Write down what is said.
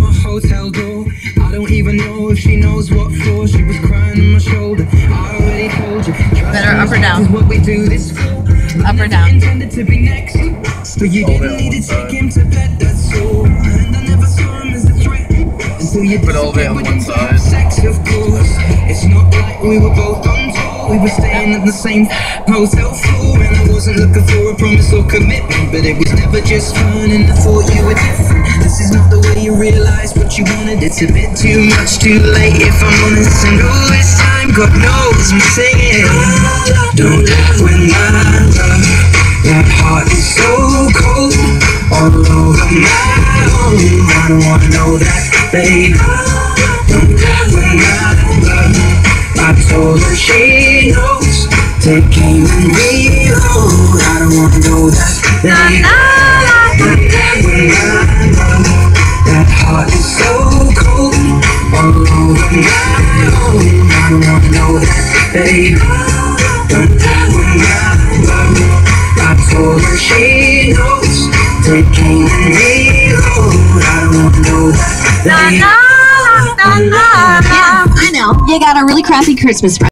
my hotel door. I don't even know if she knows what for. She was crying on my shoulder. I already told you. Better up or down? Is what we do this for. Up or down? Intended to be next, but you didn't need to take him to bed. That's all. And I never saw him as a threat until you put all of it on one side. Sex, of course. It's not like we were both on tour. We were staying at the same hotel floor, and I wasn't looking for a promise or commitment, but it was never just fun, and I thought you were different. This is not the way you realize what you wanted. It's a bit too much, too late, if I'm honest. And all this time, God knows I'm singing. Don't when my love, that heart is so cold, all over my own. I don't wanna know that, babe. Don't when my love, I told her she knows. Take aim and reload. I don't wanna know that, babe. Don't when my love, that heart is so cold, all over my own. I don't wanna know that, babe. Don't when my love, I told her she knows. Take aim and reload. I don't wanna know that, babe. Yeah, I know. You got a really crappy Christmas present.